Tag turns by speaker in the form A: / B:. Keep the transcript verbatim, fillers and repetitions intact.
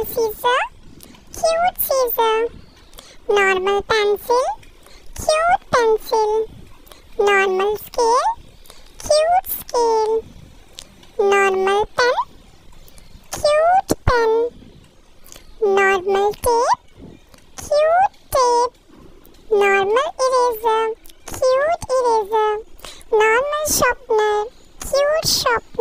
A: Normal scissor, cute scissor. Normal pencil, cute pencil. Normal scale, cute scale. Normal pen, cute pen. Normal tape, cute tape. Normal eraser, cute eraser. Normal sharpener, cute sharpener.